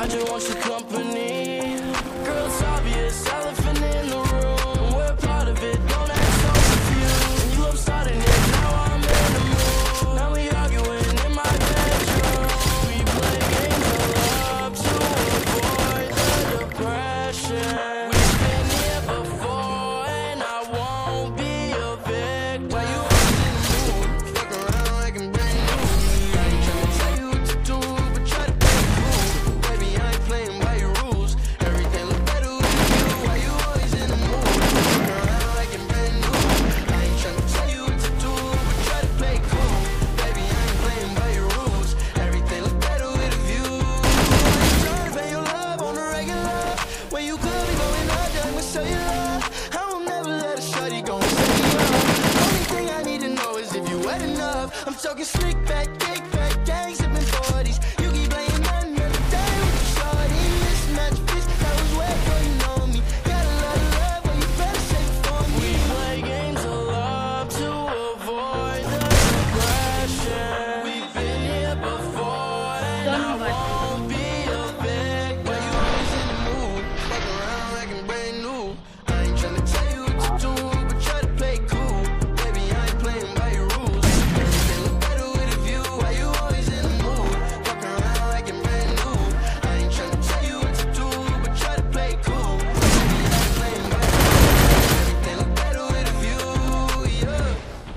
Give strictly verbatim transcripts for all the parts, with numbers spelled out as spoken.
I just want your company. Girl, it's obvious, elephant in the room. We're part of it, don't act so confused. And you love starting it, now I'm in the mood. Now we arguing in my bedroom. We play games of love to avoid the depression. We've been here before, and I won't be a victim. Why you always in the mood? Fuck around like I'm brand new. I ain't tryna tell you what to do, but try to play cool. Baby, I ain't playing by your rules. Everything look better with you. Why you always in the mood? Fuck around like I'm brand new. I ain't tryna tell you what to do, but try to play cool. Baby, I ain't playing by your rules. Everything look better with a view. I'm trying to pay your love on the regular. When you could be going out there with cellular. I will never let a shorty go and set me up. Only thing I need to know is if you wet enough. I'm talking slick back, kick back, gang sipping forties. You keep playing another day with the shorty. Mismatch fist, that was wet, girl, you know me. Got a lot of love, but you better save it for me. We play games of love to avoid the depression. We've been here before, and I won't be a victim. Why you always in the mood? Fuck around like I'm brand new. I ain't tryna tell you what to do, but try to play cool. Baby, I ain't playing by your rules. Everything look better with a view. Why you always in the mood? Fuck around like I'm brand new. I ain't tryna tell you what to do, but try to play cool. Baby, I ain't playing by your rules. Everything look better with a view, yeah.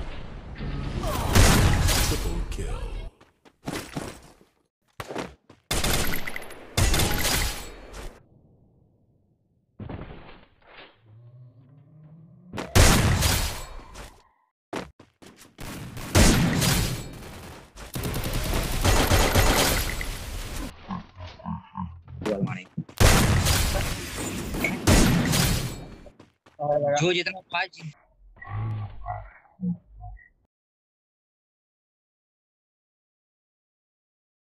Triple kill. जुआ मारे जो जितना fast